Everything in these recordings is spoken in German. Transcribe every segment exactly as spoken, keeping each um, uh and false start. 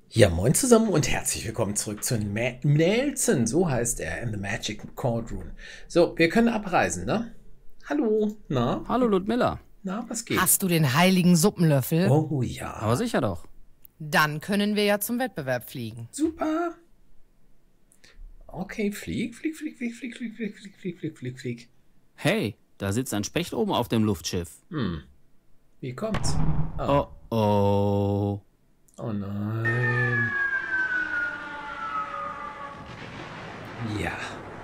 Ja, moin zusammen und herzlich willkommen zurück zu Ma Nelson, so heißt er, in the Magic Cauldron. So, wir können abreisen, ne? Hallo, na? Hallo Ludmilla. Na, was geht? Hast du den heiligen Suppenlöffel? Oh ja. Aber sicher doch. Dann können wir ja zum Wettbewerb fliegen. Super. Okay, flieg, flieg, flieg, flieg, flieg, flieg, flieg, flieg, flieg, flieg, flieg, flieg. Hey, da sitzt ein Specht oben auf dem Luftschiff. Hm. Wie kommt's? Oh oh. Oh nein. Ja.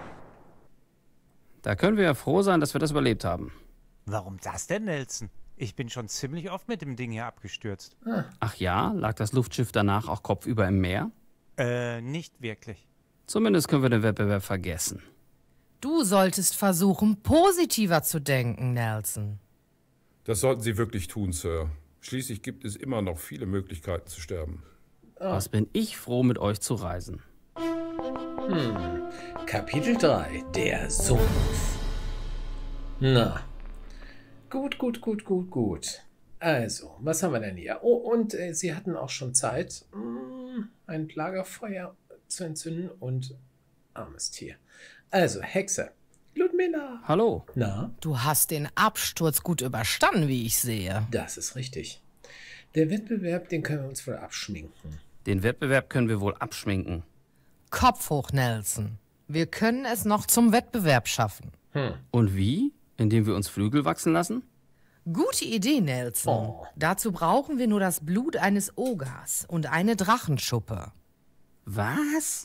Da können wir ja froh sein, dass wir das überlebt haben. Warum das denn, Nelson? Ich bin schon ziemlich oft mit dem Ding hier abgestürzt. Ah. Ach ja, lag das Luftschiff danach auch kopfüber im Meer? Äh, nicht wirklich. Zumindest können wir den Wettbewerb vergessen. Du solltest versuchen, positiver zu denken, Nelson. Das sollten Sie wirklich tun, Sir. Schließlich gibt es immer noch viele Möglichkeiten zu sterben. Was bin ich froh, mit euch zu reisen. Hm. Kapitel drei, der Sumpf. Na. Gut, gut, gut, gut, gut. Also, was haben wir denn hier? Oh, und äh, Sie hatten auch schon Zeit, mh, ein Lagerfeuer zu entzünden und armes Tier. Also, Hexe. Ludmilla. Hallo. Na, Du hast den Absturz gut überstanden, wie ich sehe. das ist richtig. Der Wettbewerb, den können wir uns wohl abschminken. Den Wettbewerb können wir wohl abschminken. Kopf hoch, Nelson. Wir können es noch zum Wettbewerb schaffen. Hm. Und wie? Indem wir uns Flügel wachsen lassen? Gute Idee, Nelson. Oh. Dazu brauchen wir nur das Blut eines Ogers und eine Drachenschuppe. Was?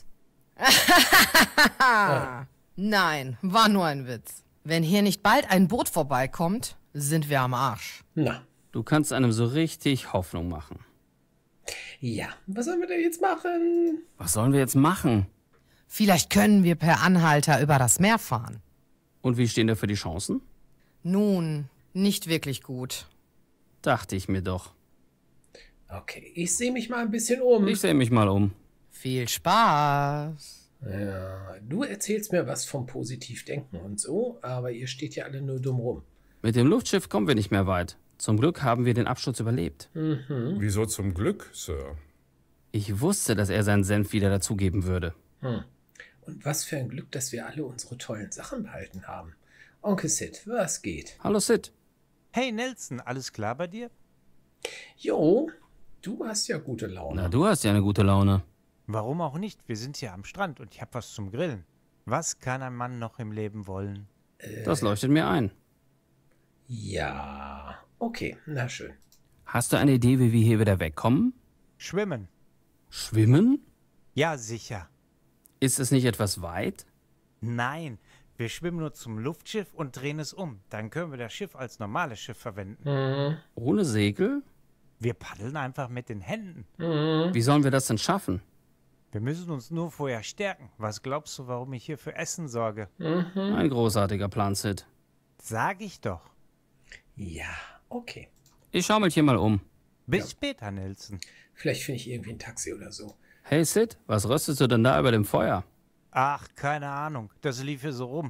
Nein, war nur ein Witz. Wenn hier nicht bald ein Boot vorbeikommt, sind wir am Arsch. Na, Du kannst einem so richtig Hoffnung machen. ja. Was sollen wir denn jetzt machen? Was sollen wir jetzt machen? Vielleicht können wir per Anhalter über das Meer fahren. Und wie stehen dafür die Chancen? Nun, nicht wirklich gut. Dachte ich mir doch. Okay, ich sehe mich mal ein bisschen um. Ich sehe mich mal um. Viel Spaß. Ja, du erzählst mir was vom Positivdenken und so, aber ihr steht ja alle nur dumm rum. Mit dem Luftschiff kommen wir nicht mehr weit. Zum Glück haben wir den Absturz überlebt. Mhm. Wieso zum Glück, Sir? Ich wusste, dass er seinen Senf wieder dazugeben würde. Hm. Und was für ein Glück, dass wir alle unsere tollen Sachen behalten haben. Onkel Sid, was geht? Hallo Sid. Hey, Nelson, alles klar bei dir? Jo, du hast ja gute Laune. Na, du hast ja eine gute Laune. Warum auch nicht? Wir sind hier am Strand und ich habe was zum Grillen. Was kann ein Mann noch im Leben wollen? Das leuchtet mir ein. Ja, okay, na schön. Hast du eine Idee, wie wir hier wieder wegkommen? Schwimmen. Schwimmen? Ja, sicher. Ist es nicht etwas weit? Nein, wir schwimmen nur zum Luftschiff und drehen es um. Dann können wir das Schiff als normales Schiff verwenden. Mhm. Ohne Segel? Wir paddeln einfach mit den Händen. Mhm. Wie sollen wir das denn schaffen? Wir müssen uns nur vorher stärken. Was glaubst du, warum ich hier für Essen sorge? Mhm. Ein großartiger Plan, Sid. Sag ich doch. Ja, okay. Ich schau mich hier mal um. Bis Ja. später, Nelson. Vielleicht finde ich irgendwie ein Taxi oder so. Hey Sid, was röstest du denn da über dem Feuer? Ach, keine Ahnung. Das lief hier so rum.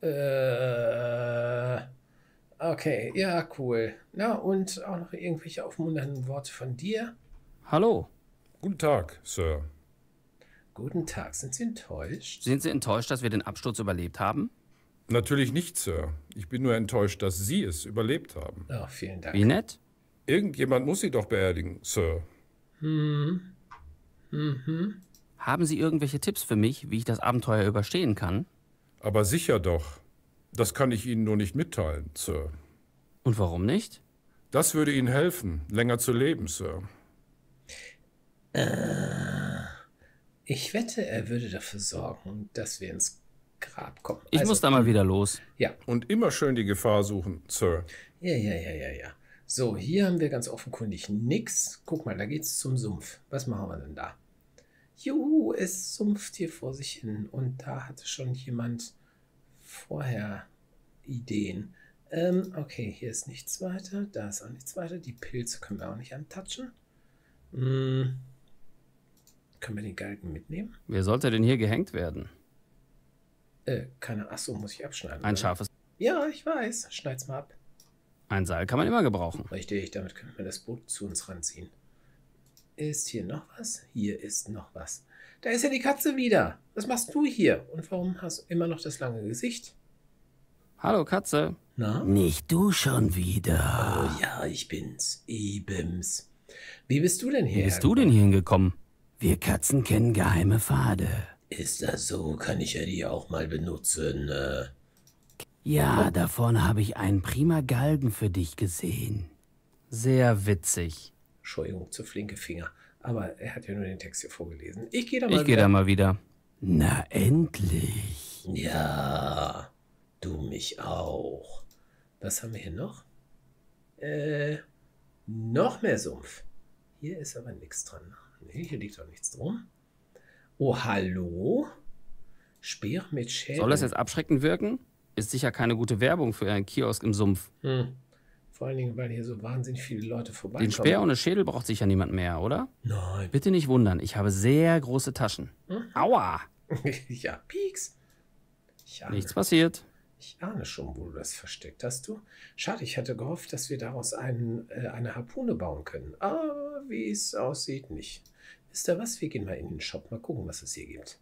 Äh, okay, ja, cool. Na, und auch noch irgendwelche aufmunternden Worte von dir? Hallo. Guten Tag, Sir. Guten Tag, sind Sie enttäuscht? Sind Sie enttäuscht, dass wir den Absturz überlebt haben? Natürlich nicht, Sir. Ich bin nur enttäuscht, dass Sie es überlebt haben. Oh, vielen Dank. Wie nett? Irgendjemand muss Sie doch beerdigen, Sir. Hm. Mhm. Haben Sie irgendwelche Tipps für mich, wie ich das Abenteuer überstehen kann? Aber sicher doch. Das kann ich Ihnen nur nicht mitteilen, Sir. Und warum nicht? Das würde Ihnen helfen, länger zu leben, Sir. Ich wette, er würde dafür sorgen, dass wir ins Grab kommen. Ich Also, muss da mal wieder los. Ja, Und immer schön die Gefahr suchen, Sir. ja, ja, ja, ja, ja. So, hier haben wir ganz offenkundig nix. Guck mal, da geht's zum Sumpf. Was machen wir denn da? Juhu, es sumpft hier vor sich hin. Und da hatte schon jemand vorher Ideen. Ähm, okay, hier ist nichts weiter. Da ist auch nichts weiter. Die Pilze können wir auch nicht antatschen. Hm. Können wir den Galgen mitnehmen? Wer sollte denn hier gehängt werden? Äh, keine. Achso, muss ich abschneiden. Ein oder? scharfes. Ja, ich weiß. Schneid's mal ab. Ein Seil kann man immer gebrauchen. Richtig, damit können wir das Boot zu uns ranziehen. Ist hier noch was? Hier ist noch was. Da ist ja die Katze wieder. Was machst du hier? Und warum hast du immer noch das lange Gesicht? Hallo Katze. Na? Nicht du schon wieder. Oh ja, ich bin's. Ebems. Wie bist du denn Wie hier? bist du denn hier hingekommen? Wir Katzen kennen geheime Pfade. Ist das so? Kann ich ja die auch mal benutzen? Äh, Ja, da vorne habe ich einen prima Galgen für dich gesehen. Sehr witzig. Entschuldigung, zu flinke Finger. Aber er hat ja nur den Text hier vorgelesen. Ich gehe da mal Ich gehe da mal wieder. Na endlich. Ja, du mich auch. Was haben wir hier noch? Äh, noch mehr Sumpf. Hier ist aber nichts dran. Nee, hier liegt doch nichts drum. Oh, hallo? Speer mit Schädel. Soll das jetzt abschreckend wirken? Ist sicher keine gute Werbung für einen Kiosk im Sumpf. Hm. Vor allen Dingen, weil hier so wahnsinnig viele Leute vorbeikommen. Den Speer ohne Schädel braucht sicher niemand mehr, oder? Nein. Bitte nicht wundern, ich habe sehr große Taschen. Aua! Ja, Pieks. Ich ahne, Nichts passiert. ich ahne schon, wo du das versteckt hast, du. Schade, ich hatte gehofft, dass wir daraus einen, äh, eine Harpune bauen können. Aber wie es aussieht, nicht. Wisst ihr was? Wir gehen mal in den Shop, mal gucken, was es hier gibt.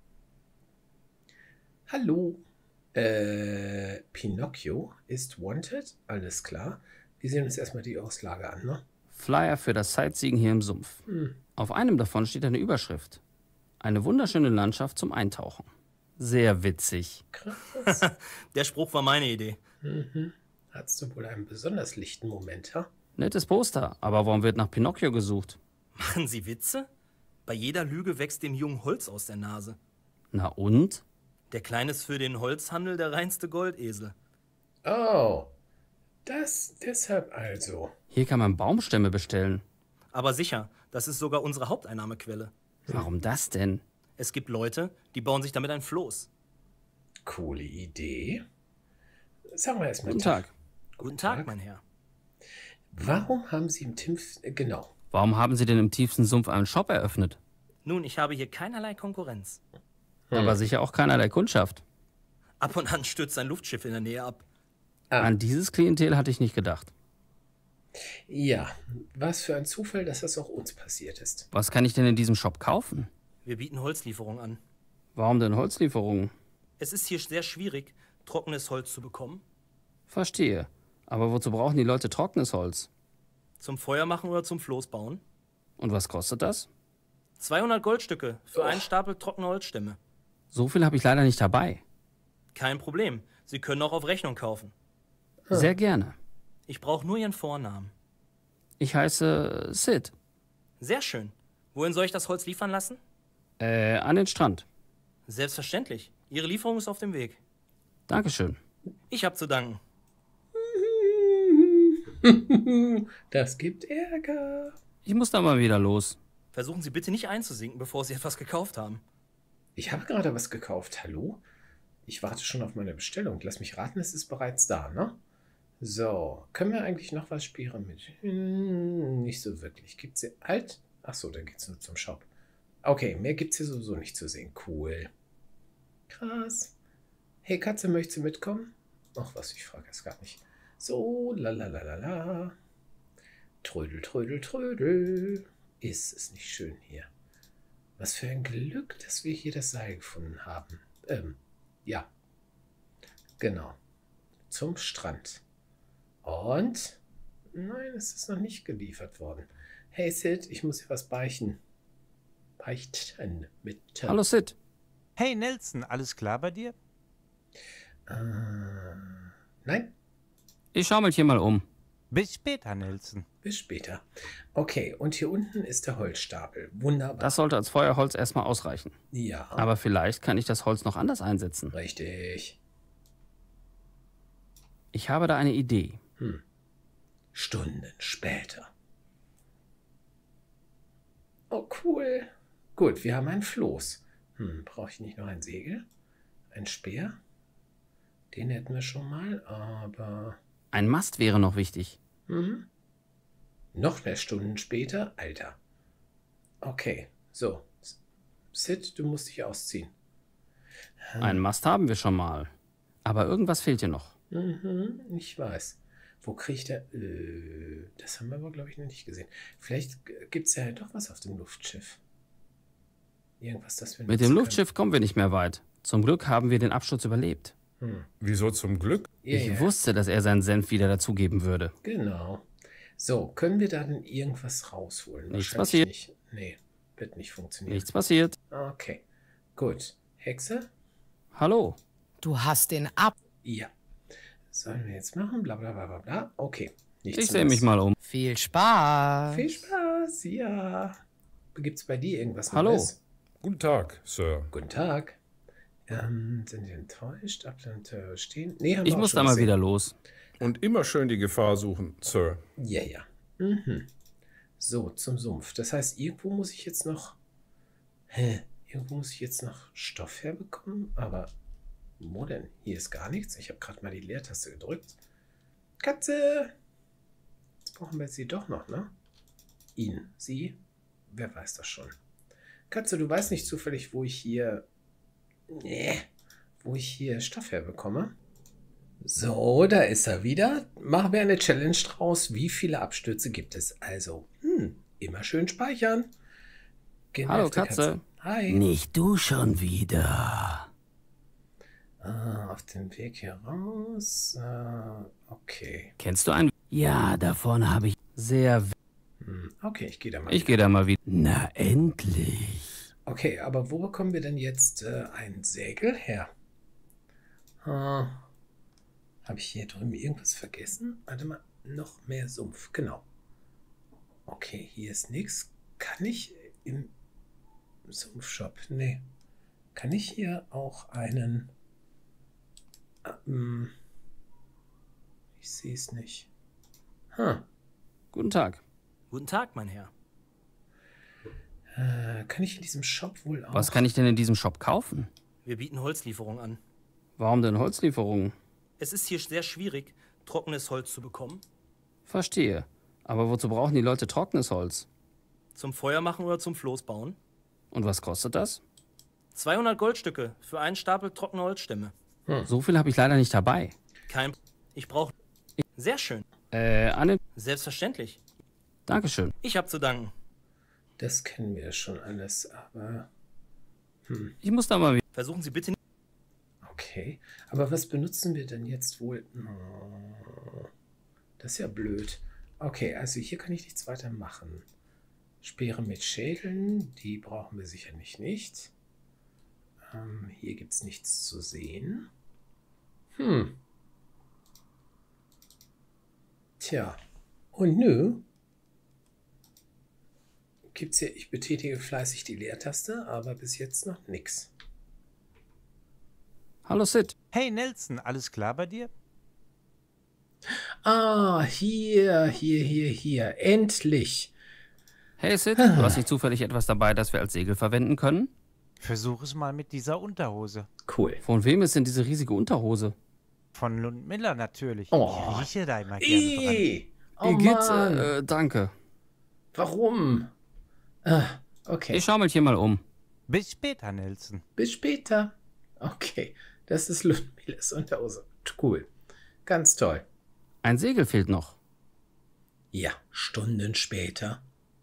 Hallo. Äh, Pinocchio ist wanted. Alles klar. Wir sehen uns erstmal die Auslage an, ne? Flyer für das Sightseeing hier im Sumpf. Hm. Auf einem davon steht eine Überschrift. Eine wunderschöne Landschaft zum Eintauchen. Sehr witzig. Krass. Der Spruch war meine Idee. Mhm. Hattest du wohl einen besonders lichten Moment, ha? Nettes Poster, aber warum wird nach Pinocchio gesucht? Machen Sie Witze? Bei jeder Lüge wächst dem Jungen Holz aus der Nase. Na und? Der Kleine ist für den Holzhandel der reinste Goldesel. Oh, das deshalb also. Hier kann man Baumstämme bestellen. Aber sicher, das ist sogar unsere Haupteinnahmequelle. Warum das denn? Es gibt Leute, die bauen sich damit ein Floß. Coole Idee. Sagen wir erstmal Guten Tag. Guten Tag, mein Herr. Warum haben Sie im Timpf... äh, Genau. Warum haben Sie denn im tiefsten Sumpf einen Shop eröffnet? Nun, ich habe hier keinerlei Konkurrenz. Aber sicher auch keinerlei Kundschaft. Ab und an stürzt ein Luftschiff in der Nähe ab. Ah. An dieses Klientel hatte ich nicht gedacht. Ja, was für ein Zufall, dass das auch uns passiert ist. Was kann ich denn in diesem Shop kaufen? Wir bieten Holzlieferungen an. Warum denn Holzlieferungen? Es ist hier sehr schwierig, trockenes Holz zu bekommen. Verstehe. Aber wozu brauchen die Leute trockenes Holz? Zum Feuer machen oder zum Floß bauen. Und was kostet das? zweihundert Goldstücke für einen Stapel trockene Holzstämme. So viel habe ich leider nicht dabei. Kein Problem. Sie können auch auf Rechnung kaufen. Sehr gerne. Ich brauche nur Ihren Vornamen. Ich heiße Sid. Sehr schön. Wohin soll ich das Holz liefern lassen? Äh, an den Strand. Selbstverständlich. Ihre Lieferung ist auf dem Weg. Dankeschön. Ich habe zu danken. Das gibt Ärger. Ich muss da mal wieder los. Versuchen Sie bitte nicht einzusinken, bevor Sie etwas gekauft haben. Ich habe gerade was gekauft. Hallo? Ich warte schon auf meine Bestellung. Lass mich raten, es ist bereits da, ne? So, können wir eigentlich noch was spielen mit? Hm, nicht so wirklich. Gibt's hier... Halt! Achso, dann geht's nur zum Shop. Okay, mehr gibt's hier sowieso nicht zu sehen. Cool. Krass. Hey Katze, möchtest du mitkommen? Ach was, ich frage es gar nicht. So, la la la la la. Trödel, trödel, trödel. Ist es nicht schön hier? Was für ein Glück, dass wir hier das Seil gefunden haben. Ähm, ja. Genau. Zum Strand. Und? Nein, es ist noch nicht geliefert worden. Hey Sid, ich muss dir was beichten. Beichten mit T. Hallo Sid. Hey Nelson, alles klar bei dir? Äh, nein, Ich schau mich hier mal um. Bis später, Nelson. bis später. Okay, und hier unten ist der Holzstapel. Wunderbar. Das sollte als Feuerholz erstmal ausreichen. ja, Aber vielleicht kann ich das Holz noch anders einsetzen. richtig. Ich habe da eine Idee. Hm. Stunden später. Oh, cool. Gut, wir haben ein Floß. Hm, brauche ich nicht noch ein Segel? Ein Speer? Den hätten wir schon mal, aber... Ein Mast wäre noch wichtig. Mhm. Noch mehr Stunden später? Alter. Okay, so. Sid, du musst dich ausziehen. Einen Mast haben wir schon mal. Aber irgendwas fehlt hier noch. Mhm, ich weiß. Wo kriege ich da... Äh, das haben wir aber, glaube ich, noch nicht gesehen. Vielleicht gibt es ja doch was auf dem Luftschiff. Irgendwas, das wir Mit dem Luftschiff kommen wir nicht mehr weit. Zum Glück haben wir den Absturz überlebt. Hm. Wieso zum Glück? Ja, Ich ja, wusste, dass er seinen Senf wieder dazugeben würde. genau. So, können wir da denn irgendwas rausholen? Nichts Wahrscheinlich passiert. Nicht. Nee, wird nicht funktionieren. Nichts passiert. Okay, gut. Hexe? Hallo. Du hast den Ab... Ja. Sollen wir jetzt machen? Bla bla bla bla bla. Okay. Nichts Ich sehe mich Neues. mal um. Viel Spaß. Viel Spaß, ja. Gibt's bei dir irgendwas Hallo. Neues? Guten Tag, Sir. Guten Tag. Ähm, sind Sie enttäuscht? Abland äh, stehen? Nee, haben wir Ich auch muss schon da mal gesehen. wieder los. Und immer schön die Gefahr suchen, Sir. Ja, ja. Mhm. So, zum Sumpf. Das heißt, irgendwo muss ich jetzt noch... Hä? Irgendwo muss ich jetzt noch Stoff herbekommen? Aber wo denn? Hier ist gar nichts. Ich habe gerade mal die Leertaste gedrückt. Katze! Jetzt brauchen wir sie doch noch, ne? Ihn. Sie? Wer weiß das schon? Katze, du weißt nicht zufällig, wo ich hier... Nee. Wo ich hier Stoff herbekomme? So, da ist er wieder. Machen wir eine Challenge draus. Wie viele Abstürze gibt es? Also, hm, immer schön speichern. Gehen wir Hallo, auf die Katze. Hi. Nicht du schon wieder. Ah, auf dem Weg hier raus. Ah, okay. Kennst du einen? Ja, davon habe ich... Sehr. Hm, okay, ich gehe da mal. Ich gehe da mal wieder. Na, endlich. Okay, aber wo bekommen wir denn jetzt äh, ein Segel her? Ah, habe ich hier drüben irgendwas vergessen? Warte mal, noch mehr Sumpf. Genau. Okay, hier ist nichts. Kann ich im Sumpfshop? Nee. Kann ich hier auch einen... Ähm, ich sehe es nicht. Hm. Guten Tag. Guten Tag, mein Herr. Äh, kann ich in diesem Shop wohl auch... Was kann ich denn in diesem Shop kaufen? Wir bieten Holzlieferung an. Warum denn Holzlieferungen? Es ist hier sehr schwierig, trockenes Holz zu bekommen. Verstehe. Aber wozu brauchen die Leute trockenes Holz? Zum Feuer machen oder zum Floß bauen. Und was kostet das? zweihundert Goldstücke für einen Stapel trockene Holzstämme. So viel habe ich leider nicht dabei. Kein... Ich brauche... Sehr schön. Äh, Anne, Selbstverständlich. Dankeschön. Ich habe zu danken. Das kennen wir schon alles, aber... Ich muss da mal wieder. Versuchen Sie bitte nicht... Okay, aber was benutzen wir denn jetzt wohl? Oh, das ist ja blöd. Okay, also hier kann ich nichts weiter machen. Speere mit Schädeln, die brauchen wir sicherlich nicht. Ähm, hier gibt es nichts zu sehen. Hm. Tja, und nö. Gibt's hier, ich betätige fleißig die Leertaste, aber bis jetzt noch nichts. Hallo Sid. Hey Nelson, alles klar bei dir? Ah, hier, hier, hier, hier. Endlich. Hey Sid, du hast nicht zufällig etwas dabei, das wir als Segel verwenden können? Versuch es mal mit dieser Unterhose. Cool. Von wem ist denn diese riesige Unterhose? Von Lund Miller natürlich. Oh. Ich rieche da immer gerne dran. Ih, oh Igitt, Mann. äh, danke. Warum? Ah, okay. Ich schau mich hier mal um. Bis später, Nelson. Bis später. Okay, das ist Ludmilas Unterhose. Cool. Ganz toll. Ein Segel fehlt noch. Ja, Stunden später.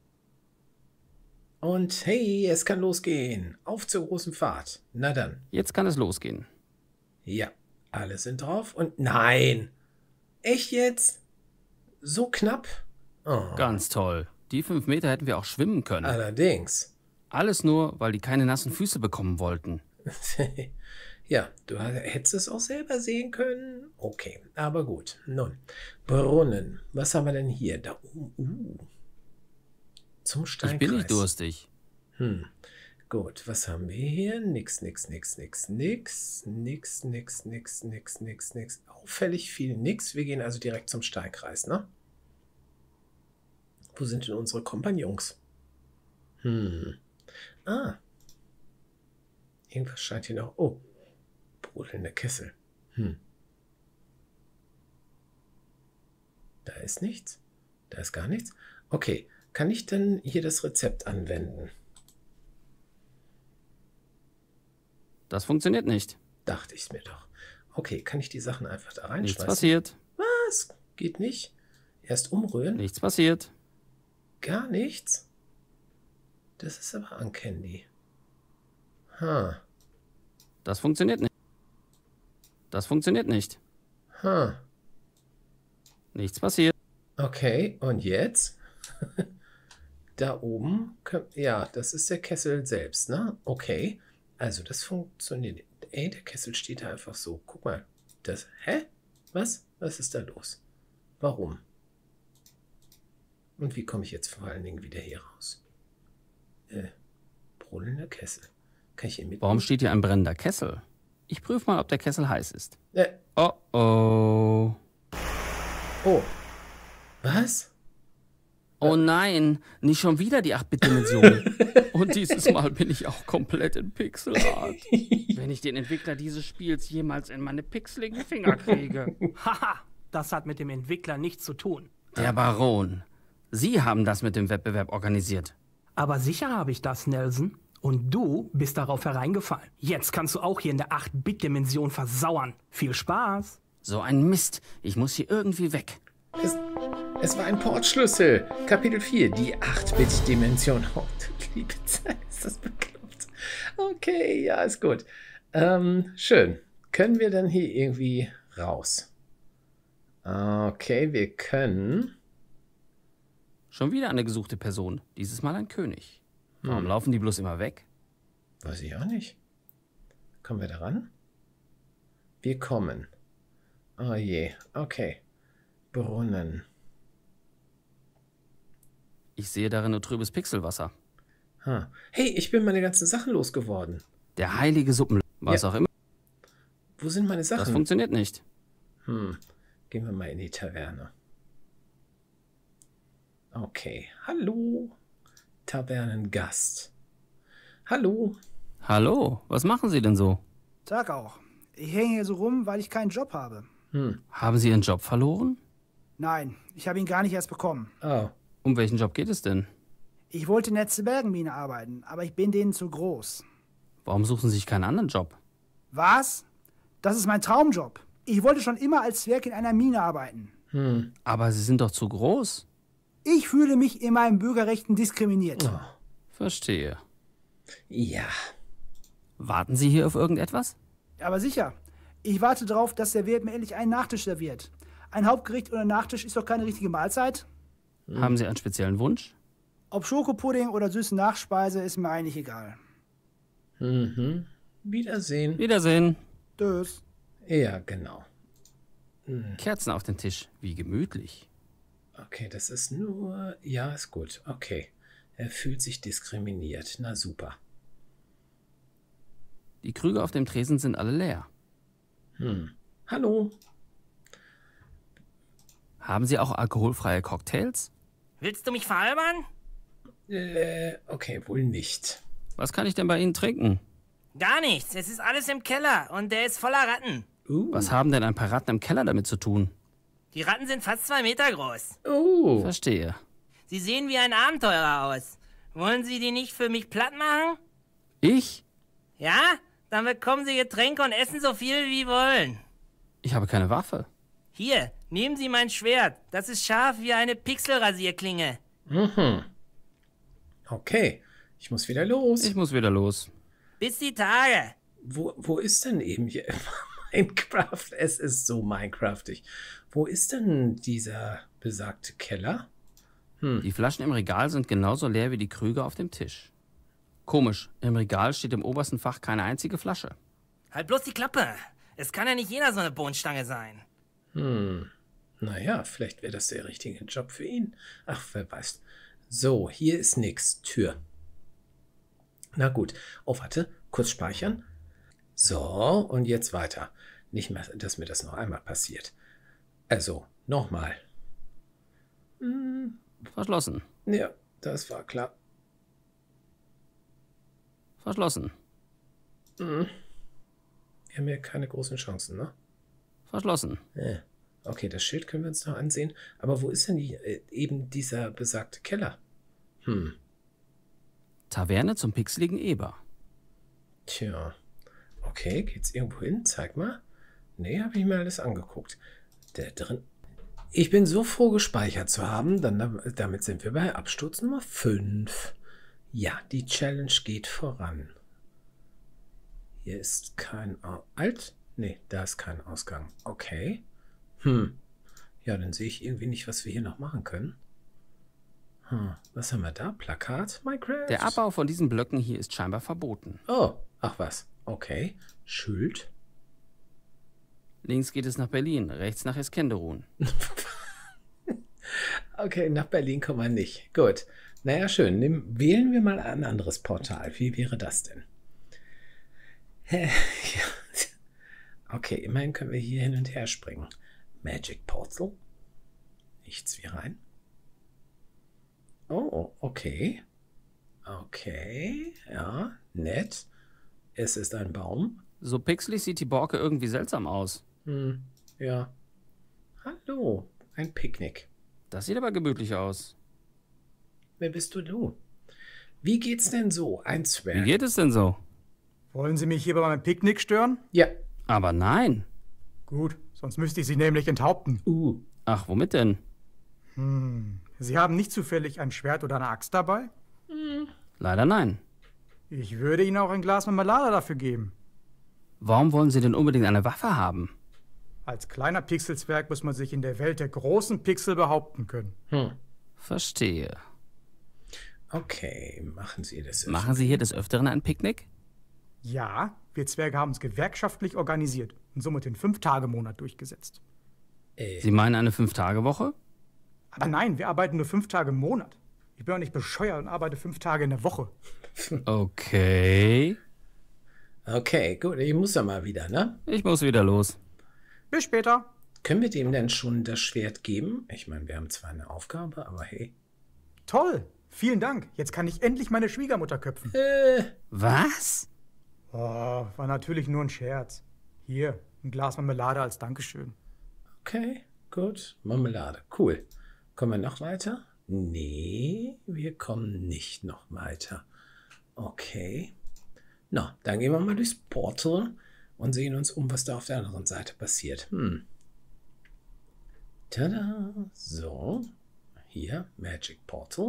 Und hey, es kann losgehen. Auf zur großen Fahrt. Na dann. Jetzt kann es losgehen. Ja, alle sind drauf und nein. Echt jetzt? So knapp? Oh, Ganz toll. Die fünf Meter hätten wir auch schwimmen können. allerdings. Alles nur, weil die keine nassen Füße bekommen wollten. Ja, du hättest es auch selber sehen können. Okay, aber gut. Nun, Brunnen. Was haben wir denn hier? Da oben. Uh. Zum Ich Steinkreis. bin nicht durstig. Hm. Gut, was haben wir hier? Nix, nix, nix, nix, nix. Nix, nix, nix, nix, nix, nix. Auffällig viel nix. Wir gehen also direkt zum Steinkreis, ne? Wo sind denn unsere Kompagnons? Hm. Ah. Irgendwas scheint hier noch. Oh. Brodelnder Kessel. Hm. Da ist nichts. Da ist gar nichts. Okay. Kann ich denn hier das Rezept anwenden? Das funktioniert nicht. Dachte ich mir doch. Okay, kann ich die Sachen einfach da Nichts reinschmeißen? passiert. Was? Geht nicht? Erst umrühren? Nichts passiert. Gar nichts? Das ist aber uncanny. Ha. Das funktioniert nicht. Das funktioniert nicht. Ha. Nichts passiert. Okay, und jetzt? Da oben, können- ja, das ist der Kessel selbst, ne? Okay, also das funktioniert. Ey, der Kessel steht da einfach so. Guck mal, das, hä? Was? Was ist da los? Warum? Und wie komme ich jetzt vor allen Dingen wieder hier raus? Äh, brodelnder Kessel. Kann ich hier mit? Warum steht hier ein brennender Kessel? Ich prüfe mal, ob der Kessel heiß ist. Äh, Oh oh. oh. Was? Oh nein, nicht schon wieder die acht-Bit-Dimension. Und dieses Mal bin ich auch komplett in Pixelart. Wenn ich den Entwickler dieses Spiels jemals in meine pixeligen Finger kriege. Haha, das hat mit dem Entwickler nichts zu tun. Der Baron. Sie haben das mit dem Wettbewerb organisiert. Aber sicher habe ich das, Nelson. Und du bist darauf hereingefallen. Jetzt kannst du auch hier in der acht-Bit-Dimension versauern. Viel Spaß. So ein Mist. Ich muss hier irgendwie weg. Es, es war ein Portschlüssel. Kapitel vier, die acht-Bit-Dimension. Oh, du liebe Zeit, ist das bekloppt. Okay, ja, ist gut. Ähm, schön. Können wir dann hier irgendwie raus? Okay, wir können... Schon wieder eine gesuchte Person. Dieses Mal ein König. Warum Hm. laufen die bloß immer weg? Weiß ich auch nicht. Kommen wir da ran? Wir kommen. Oh je, okay. Brunnen. Ich sehe darin nur trübes Pixelwasser. Ha. Hey, ich bin meine ganzen Sachen losgeworden. Der heilige Suppen... Was Ja. auch immer. Wo sind meine Das Sachen? funktioniert nicht. Hm. Gehen wir mal in die Taverne. Okay. Hallo. Tavernengast. Hallo. Hallo, was machen Sie denn so? Tag auch. Ich hänge hier so rum, weil ich keinen Job habe. Hm. Haben Sie Ihren Job verloren? Nein, ich habe ihn gar nicht erst bekommen. Oh. Um welchen Job geht es denn? Ich wollte in der Bergenmine arbeiten, aber ich bin denen zu groß. Warum suchen Sie sich keinen anderen Job? Was? Das ist mein Traumjob. Ich wollte schon immer als Zwerg in einer Mine arbeiten. Hm. Aber Sie sind doch zu groß. Ich fühle mich in meinen Bürgerrechten diskriminiert. Oh. Verstehe. Ja. Warten Sie hier auf irgendetwas? Aber sicher. Ich warte darauf, dass der Wirt mir endlich einen Nachtisch serviert. Ein Hauptgericht oder Nachtisch ist doch keine richtige Mahlzeit. Hm. Haben Sie einen speziellen Wunsch? Ob Schokopudding oder süße Nachspeise ist mir eigentlich egal. Mhm. Wiedersehen. Wiedersehen. Tschüss. Ja, genau. Kerzen auf den Tisch. Wie gemütlich. Okay, das ist nur... Ja, ist gut. Okay. Er fühlt sich diskriminiert. Na super. Die Krüge auf dem Tresen sind alle leer. Hm. Hallo. Haben Sie auch alkoholfreie Cocktails? Willst du mich veralbern? Äh, okay, wohl nicht. Was kann ich denn bei Ihnen trinken? Gar nichts. Es ist alles im Keller und der ist voller Ratten. Uh. Was haben denn ein paar Ratten im Keller damit zu tun? Die Ratten sind fast zwei Meter groß. Oh. Verstehe. Sie sehen wie ein Abenteurer aus. Wollen Sie die nicht für mich platt machen? Ich? Ja? Dann bekommen Sie Getränke und essen so viel wie wollen. Ich habe keine Waffe. Hier, nehmen Sie mein Schwert. Das ist scharf wie eine Pixelrasierklinge. Mhm. Okay, ich muss wieder los. Ich muss wieder los. Bis die Tage. Wo, wo ist denn eben hier Minecraft? Es ist so Minecraftig. Wo ist denn dieser besagte Keller? Hm. Die Flaschen im Regal sind genauso leer wie die Krüge auf dem Tisch. Komisch, im Regal steht im obersten Fach keine einzige Flasche. Halt bloß die Klappe. Es kann ja nicht jeder so eine Bohnenstange sein. Hm. Naja, vielleicht wäre das der richtige Job für ihn. Ach, wer weiß. So, hier ist nix. Tür. Na gut. Oh, warte. Kurz speichern. So, und jetzt weiter. Nicht mehr, dass mir das noch einmal passiert. Also, nochmal. Hm. Verschlossen. Ja, das war klar. Verschlossen. Hm. Wir haben ja keine großen Chancen, ne? Verschlossen. Ja. Okay, das Schild können wir uns noch ansehen. Aber wo ist denn die, äh, eben dieser besagte Keller? Hm. Taverne zum pixeligen Eber. Tja. Okay, geht's irgendwo hin? Zeig mal. Nee, habe ich mir alles angeguckt. Der drin... Ich bin so froh, gespeichert zu haben. Dann, damit sind wir bei Absturz Nummer fünf. Ja, die Challenge geht voran. Hier ist kein... Au Alt? Nee, da ist kein Ausgang. Okay. Hm. Ja, dann sehe ich irgendwie nicht, was wir hier noch machen können. Hm. Was haben wir da? Plakat? Minecraft? Der Abbau von diesen Blöcken hier ist scheinbar verboten. Oh, ach was. Okay. Schild. Links geht es nach Berlin, rechts nach Eskenderun. Okay, nach Berlin kommen wir nicht. Gut. Naja, schön. Nehm, wählen wir mal ein anderes Portal. Wie wäre das denn? Okay, immerhin können wir hier hin und her springen. Magic Portal. Nichts wie rein. Oh, okay. Okay, ja, nett. Es ist ein Baum. So pixelig sieht die Borke irgendwie seltsam aus. Hm, ja. Hallo, ein Picknick. Das sieht aber gemütlich aus. Wer bist du, du? Wie geht's denn so, ein Zwerg? Wie geht es denn so? Wollen Sie mich hier bei meinem Picknick stören? Ja. Aber nein. Gut, sonst müsste ich Sie nämlich enthaupten. Uh. Ach, womit denn? Hm. Sie haben nicht zufällig ein Schwert oder eine Axt dabei? Hm. Leider nein. Ich würde Ihnen auch ein Glas Marmelade dafür geben. Warum wollen Sie denn unbedingt eine Waffe haben? Als kleiner Pixelzwerg muss man sich in der Welt der großen Pixel behaupten können. Hm. Verstehe. Okay, machen Sie das. Machen Sie hier des Öfteren ein Picknick? Ja, wir Zwerge haben es gewerkschaftlich organisiert und somit den Fünf-Tage-Monat durchgesetzt. Äh. Sie meinen eine Fünf-Tage-Woche? Aber nein, wir arbeiten nur fünf Tage im Monat. Ich bin auch nicht bescheuert und arbeite fünf Tage in der Woche. Okay. Okay, gut, ich muss ja mal wieder, ne? Ich muss wieder los. Bis später. Können wir dem denn schon das Schwert geben? Ich meine, wir haben zwar eine Aufgabe, aber hey. Toll, vielen Dank. Jetzt kann ich endlich meine Schwiegermutter köpfen. Äh. Was? Oh, war natürlich nur ein Scherz. Hier, ein Glas Marmelade als Dankeschön. Okay, gut. Marmelade, cool. Kommen wir noch weiter? Nee, wir kommen nicht noch weiter. Okay. Na, dann gehen wir mal durchs Portal und sehen uns um, was da auf der anderen Seite passiert. Hm. Tada. So. Hier, Magic Portal.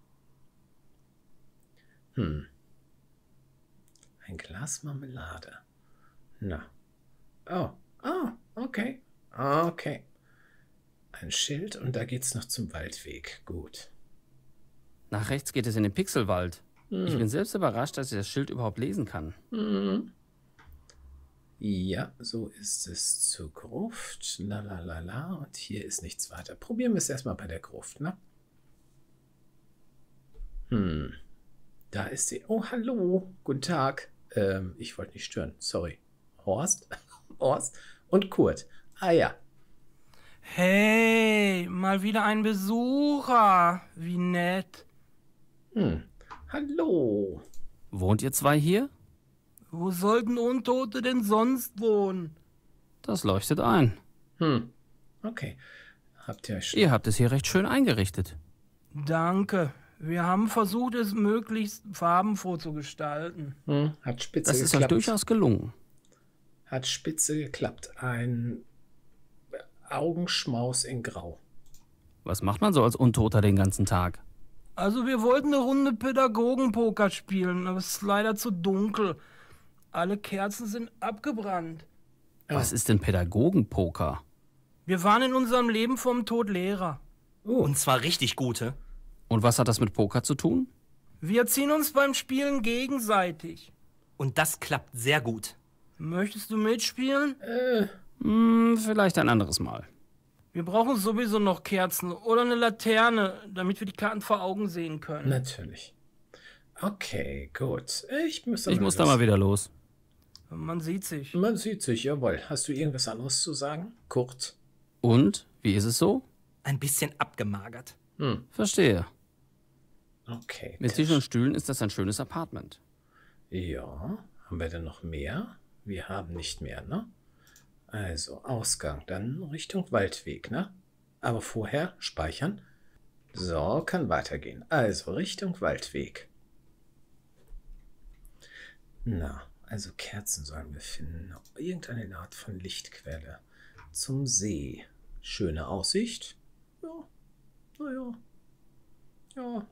Hm. Ein Glas Marmelade. Na. Oh. Ah, okay. Okay. Ein Schild und da geht's noch zum Waldweg. Gut. Nach rechts geht es in den Pixelwald. Hm. Ich bin selbst überrascht, dass ich das Schild überhaupt lesen kann. Hm. Ja, so ist es zur Gruft. La la la la. Und hier ist nichts weiter. Probieren wir es erstmal bei der Gruft, ne? Hm. Da ist sie. Oh, hallo. Guten Tag. Ähm, ich wollte nicht stören. Sorry. Horst? Horst und Kurt. Ah ja. Hey, mal wieder ein Besucher. Wie nett. Hm. Hallo. Wohnt ihr zwei hier? Wo sollten Untote denn sonst wohnen? Das leuchtet ein. Hm. Okay. Habt ihr euch schon... Ihr habt es hier recht schön eingerichtet. Danke. Wir haben versucht, es möglichst farbenfroh zu gestalten. Hm. Hat spitze Das ist geklappt. euch durchaus gelungen. Hat spitze geklappt. Ein Augenschmaus in Grau. Was macht man so als Untoter den ganzen Tag? Also wir wollten eine Runde Pädagogenpoker spielen, aber es ist leider zu dunkel. Alle Kerzen sind abgebrannt. Was ist denn Pädagogenpoker? Wir waren in unserem Leben vom Tod Lehrer. Oh. Und zwar richtig gute. Und was hat das mit Poker zu tun? Wir ziehen uns beim Spielen gegenseitig. Und das klappt sehr gut. Möchtest du mitspielen? Äh. Hm, vielleicht ein anderes Mal. Wir brauchen sowieso noch Kerzen oder eine Laterne, damit wir die Karten vor Augen sehen können. Natürlich. Okay, gut. Ich muss, ich muss da mal wieder los. Man sieht sich. Man sieht sich, jawohl. Hast du irgendwas anderes zu sagen? Kurt? Und? Wie ist es so? Ein bisschen abgemagert. Hm. Verstehe. Okay. Mit Tisch und Stühlen ist das ein schönes Apartment. Ja. Haben wir denn noch mehr? Wir haben nicht mehr, ne? Also, Ausgang. Dann Richtung Waldweg, ne? Aber vorher speichern. So, kann weitergehen. Also, Richtung Waldweg. Na, also Kerzen sollen wir finden. Irgendeine Art von Lichtquelle. Zum See. schöne Aussicht. Ja, naja. Ja.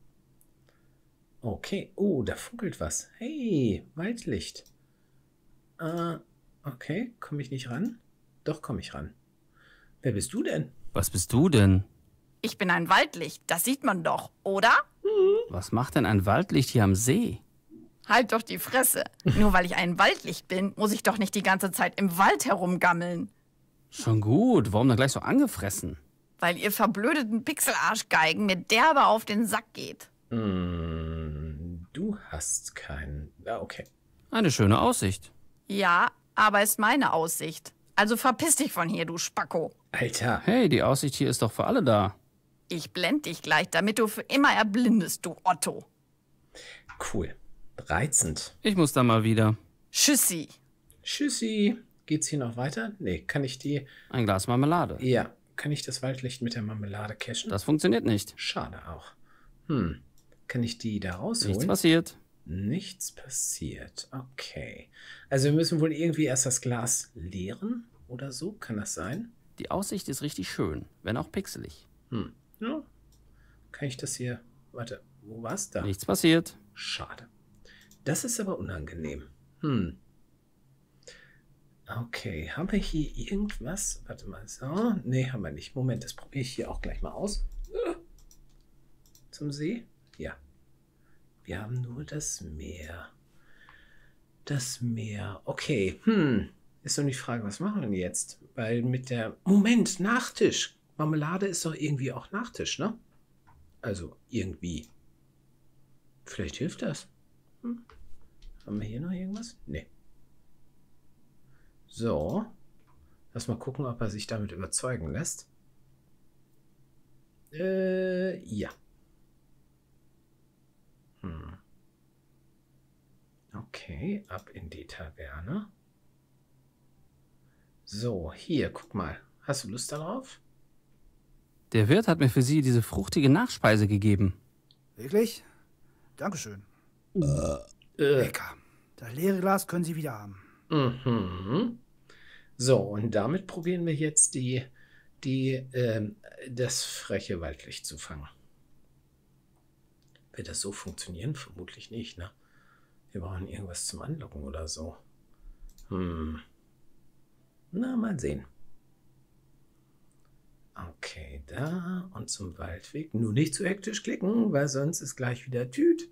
Okay. Oh, da funkelt was. Hey, Waldlicht. Äh, okay. Komme ich nicht ran? Doch, komme ich ran. Wer bist du denn? Was bist du denn? Ich bin ein Waldlicht, das sieht man doch, oder? Was macht denn ein Waldlicht hier am See? Halt doch die Fresse. Nur weil ich ein Waldlicht bin, muss ich doch nicht die ganze Zeit im Wald herumgammeln. Schon gut, warum dann gleich so angefressen? Weil ihr verblödeten Pixelarschgeigen mir derbe auf den Sack geht. Mm, du hast keinen... Ah, okay. Eine schöne Aussicht. Ja, aber ist meine Aussicht. Also verpiss dich von hier, du Spacko. Alter. Hey, die Aussicht hier ist doch für alle da. Ich blend dich gleich, damit du für immer erblindest, du Otto. Cool. Reizend. Ich muss da mal wieder. Tschüssi. Tschüssi. Geht's hier noch weiter? Nee, kann ich die... Ein Glas Marmelade. Ja. Kann ich das Waldlicht mit der Marmelade cashen? Das funktioniert nicht. Schade auch. Hm. Kann ich die da rausholen? Nichts passiert. Nichts passiert. Okay. Also wir müssen wohl irgendwie erst das Glas leeren oder so. Kann das sein? Die Aussicht ist richtig schön, wenn auch pixelig. Hm. Ja. Kann ich das hier... Warte, wo war's da? Nichts passiert. Schade. Das ist aber unangenehm. Hm. Okay, haben wir hier irgendwas? Warte mal, so. Nee, haben wir nicht. Moment, das probiere ich hier auch gleich mal aus. Zum See? Ja. Wir haben nur das Meer. Das Meer. Okay, hm. Ist doch die Frage, was machen wir denn jetzt? Weil mit der... Moment, Nachtisch. Marmelade ist doch irgendwie auch Nachtisch, ne? Also, irgendwie. Vielleicht hilft das. Hm. Haben wir hier noch irgendwas? Nee. So. Lass mal gucken, ob er sich damit überzeugen lässt. Äh, ja. Hm. Okay, ab in die Taverne. So, hier, guck mal. Hast du Lust darauf? Der Wirt hat mir für Sie diese fruchtige Nachspeise gegeben. Wirklich? Dankeschön. Äh. Lecker. Das leere Glas können Sie wieder haben. Mhm. So, und damit probieren wir jetzt die, die, ähm, das freche Waldlicht zu fangen. Wird das so funktionieren? Vermutlich nicht, ne? Wir brauchen irgendwas zum Anlocken oder so. Hm. Na, mal sehen. Okay, da und zum Waldweg. Nur nicht zu hektisch klicken, weil sonst ist gleich wieder Tüt.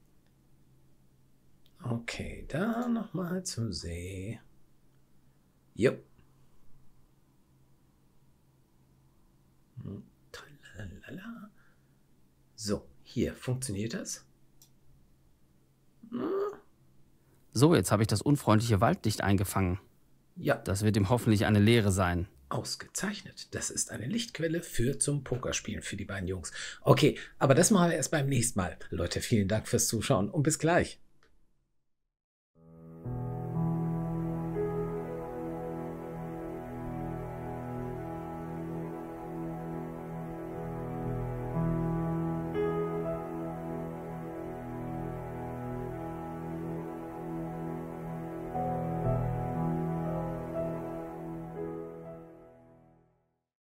Okay, da nochmal zum See. Jo. Tralalala. So, hier, funktioniert das? Hm. So, jetzt habe ich das unfreundliche Waldlicht eingefangen. Ja. Das wird ihm hoffentlich eine Lehre sein. Ausgezeichnet. Das ist eine Lichtquelle für zum Pokerspielen für die beiden Jungs. Okay, aber das machen wir erst beim nächsten Mal. Leute, vielen Dank fürs Zuschauen und bis gleich.